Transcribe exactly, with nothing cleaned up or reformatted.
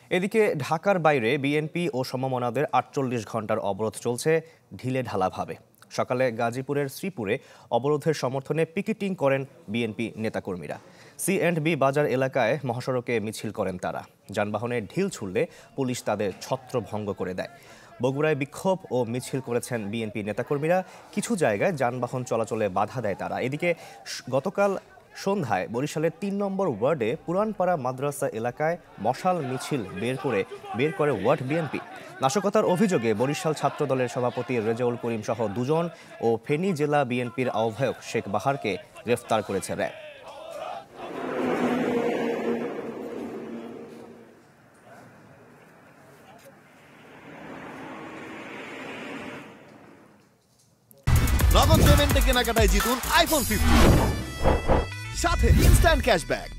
এদিকে ঢাকার বাইরে বিএনপি ও সমমনাদের আটচল্লিশ ঘন্টার অবরোধ চলছে ঢিলে ঢালাভাবে। সকালে গাজীপুরের শ্রীপুরে অবরোধের সমর্থনে পিকেটিং করেন বিএনপি নেতাকর্মীরা। সি অ্যান্ড বি বাজার এলাকায় মহাসড়কে মিছিল করেন তারা। যানবাহনে ঢিল ছুড়লে পুলিশ তাদের ছত্রভঙ্গ করে দেয়। বগুড়ায় বিক্ষোভ ও মিছিল করেছেন বিএনপি নেতাকর্মীরা। কিছু জায়গায় যানবাহন চলাচলে বাধা দেয় তারা। এদিকে গতকাল সন্ধ্যায় বরিশালের তিন নম্বর ওয়ার্ডে পুরানপাড়া মাদ্রাসা এলাকায় মশাল মিছিল বের করে বের করে ওয়ার্ড বিএনপি। নাশকতার অভিযোগে বরিশাল ছাত্রদলের সভাপতি রেজাউল করিম সহ দুজন ও ফেনী জেলা বিএনপির আহ্বায়ক শেখ বাহারকে গ্রেফতার করেছে র্যাব। নগদ পেমেন্টে কেনাকাটায় জিতুন আইফোন ফিফটি সাথে ইনস্ট্যান্ট ক্যাশব্যাক।